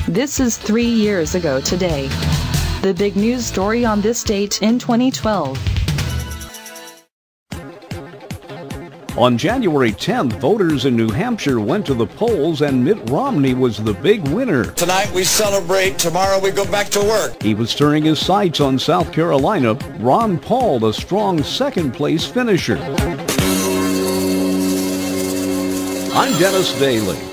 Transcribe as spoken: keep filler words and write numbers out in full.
This is three years ago today. The big news story on this date in twenty twelve. On January tenth, voters in New Hampshire went to the polls and Mitt Romney was the big winner. Tonight we celebrate, tomorrow we go back to work. He was turning his sights on South Carolina. Ron Paul, a strong second-place finisher. I'm Dennis Daly.